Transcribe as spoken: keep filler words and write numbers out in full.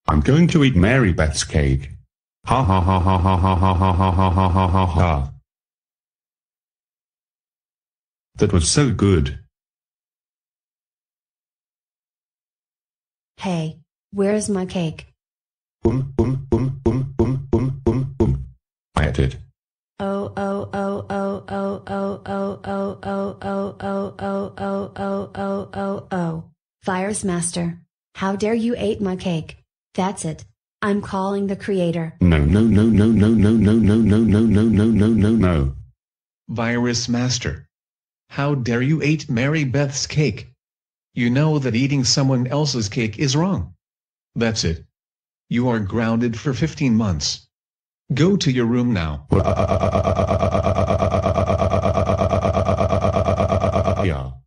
I'm going to eat Mary Beth's cake. Ha ha ha ha ha ha ha ha ha ha ha ha ha ha. That was so good. Hey, where's my cake? Boom, boom, boom, boom, boom, boom, boom, boom. I ate it. Oh oh oh oh oh oh oh oh oh oh oh oh oh oh oh oh oh. Fires Master. How dare you ate my cake? That's it. I'm calling the creator. No no no no no no no no no no no no no no no. Virus Master. How dare you eat Mary Beth's cake? You know that eating someone else's cake is wrong. That's it. You are grounded for fifteen months. Go to your room now. Yeah.